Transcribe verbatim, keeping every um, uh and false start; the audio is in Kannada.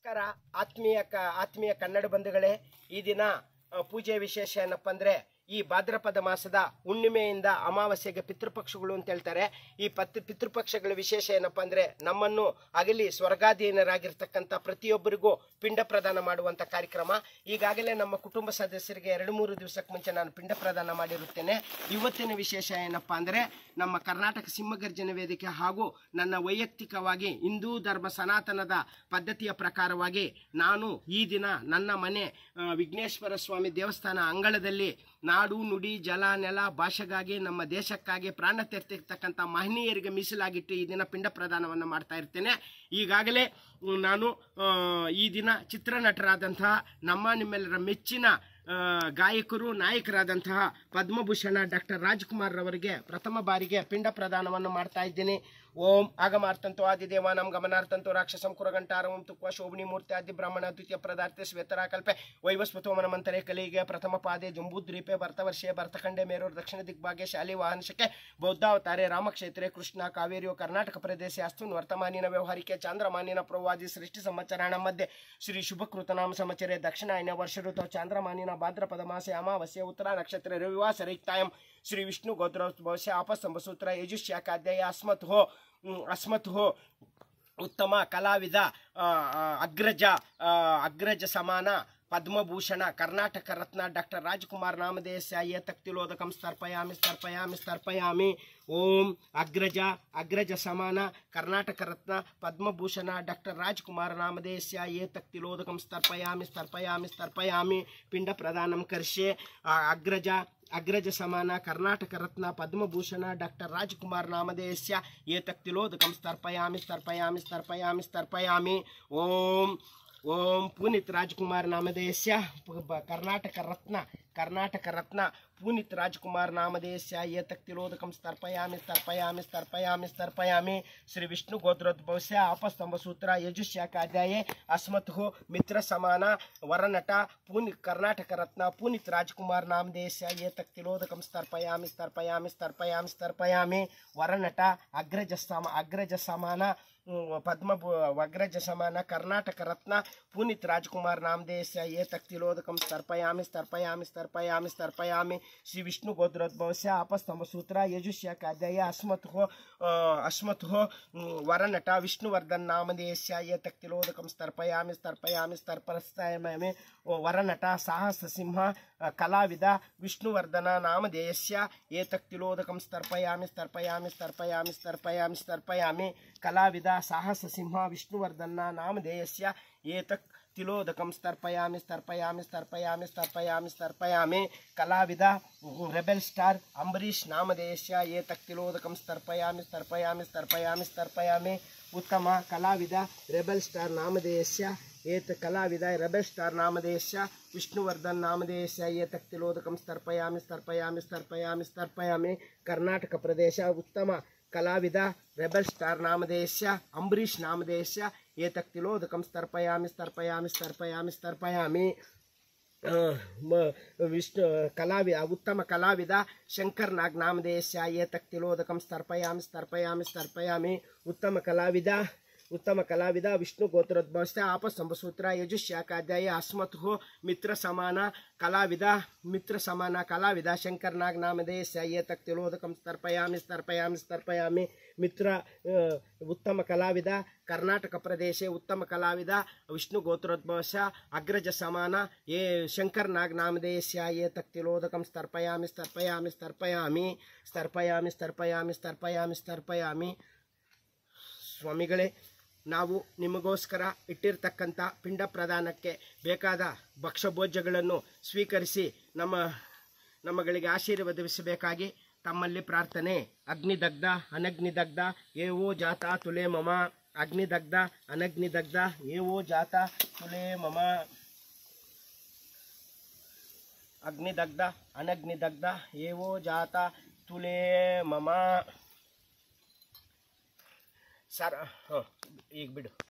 ನಮಸ್ಕಾರ ಆತ್ಮೀಯ ಆತ್ಮೀಯ ಕನ್ನಡ ಬಂಧುಗಳೇ, ಈ ದಿನ ಪೂಜೆ ವಿಶೇಷ ಏನಪ್ಪ ಅಂದರೆ ಈ ಭಾದ್ರಪದ ಮಾಸದ ಹುಣ್ಣಿಮೆಯಿಂದ ಅಮಾವಾಸ್ಯೆಗೆ ಪಿತೃಪಕ್ಷಗಳು ಅಂತ ಹೇಳ್ತಾರೆ. ಈ ಪತ್ ಪಿತೃಪಕ್ಷಗಳ ವಿಶೇಷ ಏನಪ್ಪ ಅಂದರೆ ನಮ್ಮನ್ನು ಅಗಲಿ ಸ್ವರ್ಗಾಧೀನರಾಗಿರ್ತಕ್ಕಂಥ ಪ್ರತಿಯೊಬ್ಬರಿಗೂ ಪಿಂಡ ಪ್ರದಾನ ಮಾಡುವಂಥ ಕಾರ್ಯಕ್ರಮ. ಈಗಾಗಲೇ ನಮ್ಮ ಕುಟುಂಬ ಸದಸ್ಯರಿಗೆ ಎರಡು ಮೂರು ದಿವಸಕ್ಕೆ ಮುಂಚೆ ನಾನು ಪಿಂಡ ಪ್ರದಾನ ಮಾಡಿರುತ್ತೇನೆ. ಇವತ್ತಿನ ವಿಶೇಷ ಏನಪ್ಪ ಅಂದರೆ ನಮ್ಮ ಕರ್ನಾಟಕ ಸಿಂಹಗರ್ಜನ ವೇದಿಕೆ ಹಾಗೂ ನನ್ನ ವೈಯಕ್ತಿಕವಾಗಿ ಹಿಂದೂ ಧರ್ಮ ಸನಾತನದ ಪದ್ಧತಿಯ ಪ್ರಕಾರವಾಗಿ ನಾನು ಈ ದಿನ ನನ್ನ ಮನೆ ವಿಘ್ನೇಶ್ವರ ಸ್ವಾಮಿ ದೇವಸ್ಥಾನ ಅಂಗಳದಲ್ಲಿ ನಾಡು ನುಡಿ ಜಲ ನೆಲ ಭಾಷೆಗಾಗಿ ನಮ್ಮ ದೇಶಕ್ಕಾಗಿ ಪ್ರಾಣ ತೆರ್ತಿರ್ತಕ್ಕಂಥ ಮಹನೀಯರಿಗೆ ಮೀಸಲಾಗಿಟ್ಟು ಈ ದಿನ ಪಿಂಡ ಪ್ರದಾನವನ್ನು ಮಾಡ್ತಾ ಇರ್ತೇನೆ. ಈಗಾಗಲೇ ನಾನು ಈ ದಿನ ಚಿತ್ರನಟರಾದಂತಹ ನಮ್ಮ ನಿಮ್ಮೆಲ್ಲರ ಮೆಚ್ಚಿನ ಗಾಯಕರು ನಾಯಕರಾದಂತಹ ಪದ್ಮಭೂಷಣ ಡಾಕ್ಟರ್ ರಾಜ್ಕುಮಾರ್ ರವರಿಗೆ ಪ್ರಥಮ ಬಾರಿಗೆ ಪಿಂಡ ಪ್ರದಾನವನ್ನು ಮಾಡ್ತಾ ಇದ್ದೀನಿ. ಓಂ ಆಗಮಾರ್ತಂತು ಆದಿದೇವಾನಂ ಗಮನಾರ್ಥಂತು ರಾಕ್ಷಸಂ ಕುರಗಂಟಾರಂ ತುಕ್ವ ಶೋಭನಿ ಮೂರ್ತಿ ಆದಿ ಬ್ರಾಹ್ಮಣ ದ್ವಿತೀಯ ಪದಾರ್ಥ ಶ್ವೇತರಾಕಲ್ಪೆ ವೈವಸ್ವತೋಮನ ಮಂತರೆ ಕಲಿಗೆ ಪ್ರಥಮ ಪಾದೆ ಜಂಬೂದ್ವೀಪೆ ಭರತವರ್ಷೆ ಭರತಖಂಡೆ ಮೇರೂರು ದಕ್ಷಿಣ ದಿಗ್ಭಾಗ್ಯ ಶಾಲಿ ವಾಹನಶಕ್ಕೆ ಬೌದ್ಧಾವತಾರೆ ರಾಮಕ್ಷೇತ್ರೆ ಕೃಷ್ಣ ಕಾವೇರಿಯು ಕರ್ನಾಟಕ ಪ್ರದೇಶ ಅಸ್ತುನ್ ವರ್ತಮಾನಿನ ವ್ಯವಹಾರಿಕೆ ಚಾಂದ್ರಮಾನಿನ ಪ್ರವಾದಿ ಸೃಷ್ಟಿ ಸಂವತ್ಸರಾಣ ಮಧ್ಯೆ ಶ್ರೀ ಶುಭಕೃತನಾಮ ಸಂವತ್ಸರೆ ದಕ್ಷಿಣಾಯನ ವರ್ಷ ಋತು ಚಾಂದ್ರಮಾನಿನ ಭಾದ್ರಪದ ಮಾಸೆ ಅಮಾವಾಸ್ಯೆ ಉತ್ತರ ನಕ್ಷತ್ರ ರವಿವಾಸ ರೈಕ್ತಾಯಂ ಶ್ರೀ ವಿಷ್ಣು ಗೋತ್ರೋದ್ಭವಸ್ಯ ಆಪಸ್ತಂಭ ಸೂತ್ರ ಯಜುಷ್ಯಾಕಾಧ್ಯಾಯ ಅಸ್ಮತ್ ಹೋ ಅಸ್ಮತ್ ಹೋ ಉತ್ತಮ ಕಲಾವಿದ ಅಗ್ರಜ ಅಗ್ರಜ ಸಮಾನ ಪದ್ಮಭೂಷಣ ಕರ್ನಾಟಕ ರತ್ನ ಡಾಕ್ಟರ್ ರಾಜ್ಕುಮಾರ್ ನಾಮಧೇಯಸ್ಯ ಏತಕ್ ತಿಲೋದಕಂ ಸ್ಥರ್ಪಯಾಮಿ ಸ್ಥರ್ಪಯಾಮಿ ಸ್ಥರ್ಪಯಾಮಿ. ಓಂ ಅಗ್ರಜ ಅಗ್ರಜ ಸಮಾನ ಕರ್ನಾಟಕ ರತ್ನ ಪದ್ಮಭೂಷಣ ಡಾಕ್ಟರ್ ರಾಜ್ಕುಮಾರ್ ನಾಮಧೇಯಸ್ಯ ಏತಕ್ ತಿಲೋದಕಂ ಸ್ಥರ್ಪಯಾಮಿ ಸ್ಥರ್ಪಯಾಮಿ ಸ್ಥರ್ಪಯಾಮಿ. ಪಿಂಡ ಪ್ರದಾನಂ ಕರ್ಷೆ. ಅಗ್ರಜ ಅಗ್ರಜ ಸಮಾನ ಕರ್ನಾಟಕ ರತ್ನ ಪದ್ಮಭೂಷಣ ಡಾಕ್ಟರ್ ರಾಜ್ಕುಮಾರ್ ನಾಮಧೇಯಸ್ಯ ಏತಕ್ ತಿಲೋದಕಂ ಸ್ಥರ್ಪಯಾಮಿ ಸ್ಥರ್ಪಯಾಮಿ ಸ್ಥರ್ಪಯಾಮಿ ಸ್ಥರ್ಪಯಾಮಿ. ಓಂ ಓಂ ಪುನೀತ್ ರಾಜ್ಕುಮಾರ್ ನಾಮಧೇಯಸ್ಯ ಕರ್ನಾಟಕ ರತ್ನ ಕರ್ನಾಟಕ ರತ್ನ ಪುನೀತ್ ರಾಜ್ಕುಮಾರ್ ನಾಮಧೇಯಸ್ಯ ಏತಕ್ ತಿಲೋದಕಂ ಸ್ಥರ್ಪಯಾಮಿ ಸ್ಥರ್ಪಯಾಮಿ ಸ್ಥರ್ಪಯಾಮಿ ಸ್ಥರ್ಪಯಾಮಿ. ಶ್ರೀ ವಿಷ್ಣು ಗೋತ್ರೋದ್ಭವಸ್ಯ ಆಪಸ್ತಂಭ ಸೂತ್ರ ಯಜುಷ್ಯಾಕಾಧ್ಯಾಯೇ ಅಸ್ಮತ್ ಹೋ ಮಿತ್ರ ಸಮಾನ ವರನಟ ಪುನಿ ಕರ್ನಾಟಕ ರತ್ನ ಪುನೀತ್ ರಾಜ್ಕುಮಾರ್ ನಾಮಧೇಯಸ್ಯ ಏತಕ್ ತಿಲೋದಕಂ ಸ್ಥರ್ಪಯಾಮಿ ಸ್ಥರ್ಪಯಾಮಿ ಸ್ಥರ್ಪಯಾಮಿ ಸ್ಥರ್ಪಯಾಮಿ. ವರನಟ ಅಗ್ರಜ ಸಮ ಅಗ್ರಜ ಸಮಾನ ಪದ್ಮ ಅಗ್ರಜ ಸಮಾನ ಕರ್ನಾಟಕ ರತ್ನ ಪುನೀತ್ ರಾಜ್ಕುಮಾರ್ ನಾಮಧೇಯಸ್ಯ ಏತಕ್ ತಿಲೋದಕಂ ಸ್ಥರ್ಪಯಾಮಿ ಸ್ಥರ್ಪಯಾಮಿ ಸ್ಥರ್ಪಯಾಮಿ ಸ್ಥರ್ಪಯಾಮಿ. ಶ್ರೀ ವಿಷ್ಣು ಗೋತ್ರೋದ್ಭವಸ್ಯ ಆಪಸ್ತಂಭ ಸೂತ್ರ ಯಜುಷ್ಯಾಕಾಧ್ಯಾಯ ಅಸ್ಮತ್ ಹೋ ಅಸ್ಮತ್ ಹೋ ವರನಟ ವಿಷ್ಣುವರ್ಧನ್ ನಾಮಧೇಯಸ್ಯ ಏತಕ್ ತಿಲೋದಕಂ ಸ್ಥರ್ಪಯಾಮಿ ಸ್ಥರ್ಪಯಾಮಿ ಸ್ಥರ್ಪಯಾಮಿ. ವರನಟ ಸಾಹಸ ಸಿಂಹ ಕಲಾವಿದ ವಿಷ್ಣುವರ್ಧನ ನಾಮಧೇಯಸ್ಯ ಏತಕ್ ತಿಲೋದಕಂ ಸ್ಥರ್ಪಯಾಮಿ ಸ್ಥರ್ಪಯಾಮಿ ಸ್ಥರ್ಪಯಾಮಿ ಸ್ಥರ್ಪಯಾಮಿ ಸ್ಥರ್ಪಯಾಮಿ. ಕಲಾವಿದ ಸಾಹಸ ಸಿಂಹ ವಿಷ್ಣುವರ್ಧನ ನಾಮಧೇಯಸ್ಯ ಏತಕ್ ತಿಲೋದಕಂ ಸ್ಥರ್ಪಯಾಮಿ ಸ್ಥರ್ಪಯಾಮಿ ಸ್ಥರ್ಪಯಾಮಿ ಸ್ಥರ್ಪಯಾಮಿ ಸ್ಥರ್ಪಯಾಮಿ. ಕಲಾವಿದ ರೆಬೆಲ್ ಸ್ಟಾರ್ ಅಂಬರೀಷ್ ನಾಮಧೇಯಸ್ಯ ಏತಕ್ ತಿಲೋದಕಂ ಸ್ಥರ್ಪಯಾಮಿ ಸ್ಥರ್ಪಯಾಮಿ ಸ್ಥರ್ಪಯಾಮಿ ಸ್ಥರ್ಪಯಾಮಿ. ಉತ್ತಮ ಕಲಾವಿದ ರೆಬೆಲ್ ಸ್ಟಾರ್ ನಾಮಧೇಯಸ್ಯ ಏತ ಕಲಾವಿದ ರೆಬೆಲ್ ಸ್ಟಾರ್ ನಾಮಧೇಯಸ್ಯ ವಿಷ್ಣುವರ್ಧನ್ ನಾಮಧೇಯಸ್ಯ ಏತಕ್ ತಿಲೋದಕಂ ಸ್ಥರ್ಪಯಾಮಿ ಸ್ಥರ್ಪಯಾಮಿ ಸ್ಥರ್ಪಯಾಮಿ ಸ್ಥರ್ಪಯಾಮಿ. ಕರ್ನಾಟಕ ಪ್ರದೇಶ ಉತ್ತಮ ಕಲಾವಿದ ರೆಬೆಲ್ ಸ್ಟಾರ್ ನಾಮಧೇಯಸ್ಯ ಅಂಬರೀಷ್ ನಾಮಧೇಯಸ್ಯ ಏತಕ್ ತಿಲೋದಕಂ ಸ್ಥರ್ಪಯಾಮಿ ಸ್ಥರ್ಪಯಾಮಿ ಸ್ಥರ್ಪಯಾಮಿ ಸ್ಥರ್ಪಯಾಮಿ. ವಿಷ್ಣು ಕಲಾವಿದ ಉತ್ತಮ ಕಲಾವಿದ ಶಂಕರ್ ನಾಗ್ ನಾಮಧೇಯಸ್ಯ ಏತಕ್ ತಿಲೋದಕಂ ಸ್ಥರ್ಪಯಾಮಿ ಸ್ಥರ್ಪಯಾಮಿ ಸ್ಥರ್ಪಯಾಮಿ. ಉತ್ತಮ ಕಲಾವಿದ ಉತ್ತಮ ಕಲಾವಿದ ವಿಷ್ಣು ಗೋತ್ರೋದ್ಭವಸ್ಯ ಆಪಸ್ತಂಭ ಸೂತ್ರ ಯಜುಷ್ಯಾಕಾಧ್ಯಾಯ ಅಸ್ಮತ್ ಹೋ ಮಿತ್ರ ಸಮಾನ ಕಲಾವಿದ ಮಿತ್ರ ಸಮಾನ ಕಲಾವಿದ ಶಂಕರ್ ನಾಗ್ ನಾಮಧೇಯಸ್ಯ ಏತಕ್ ತಿಲೋದಕಂ ಸ್ಥರ್ಪಯಾಮಿ ಸ್ಥರ್ಪಯಾಮಿ ಸ್ಥರ್ಪಯಾಮಿ. ಮಿತ್ರ ಉತ್ತಮ ಕಲಾವಿದ ಕರ್ನಾಟಕ ಪ್ರದೇಶ ಉತ್ತಮ ಕಲಾವಿದ ವಿಷ್ಣು ಗೋತ್ರೋದ್ಭವಸ್ಯ ಅಗ್ರಜ ಸಮಾನ ಏ ಶಂಕರ್ ನಾಗ್ ನಾಮಧೇಯಸ್ಯ ಏತಕ್ ತಿಲೋದಕಂ ಸ್ಥರ್ಪಯಾಮಿ ಸ್ಥರ್ಪಯಾಮಿ ಸ್ಥರ್ಪಯಾಮಿ ಸ್ಥರ್ಪಯಾಮಿ ಸ್ಥರ್ಪಯಾಮಿ ಸ್ಥರ್ಪಯಾಮಿ ಸ್ಥರ್ಪಯಾಮಿ. ಸ್ವಾಮಿಗಳೇ, ನಾವು ನಿಮಗೋಸ್ಕರ ಇಟ್ಟಿರ್ತಕ್ಕಂಥ ಪಿಂಡ ಪ್ರದಾನಕ್ಕೆ ಬೇಕಾದ ಭಕ್ಷ್ಯಭೋಜ್ಯಗಳನ್ನು ಸ್ವೀಕರಿಸಿ ನಮ್ಮ ನಮ್ಮಗಳಿಗೆ ಆಶೀರ್ವದಿಸಬೇಕಾಗಿ ತಮ್ಮಲ್ಲಿ ಪ್ರಾರ್ಥನೆ. ಅಗ್ನಿದಗ್ಧ ಅನಗ್ನಿದಗ್ಧ ಏವೋ ಜಾತ ತುಲೆ ಮಮ. ಅಗ್ನಿದಗ್ಧ ಅನಗ್ನಿದಗ್ಧ ಏವೋ ಜಾತ ತುಲೆ ಮಮ. ಅಗ್ನಿದಗ್ಧ ಅನಗ್ನಿದಗ್ಧ ಏವೋ ಜಾತ ತುಲೆ ಮಮ. ಸರ್ ಹಾಂ ಈಗ ಬಿಡು.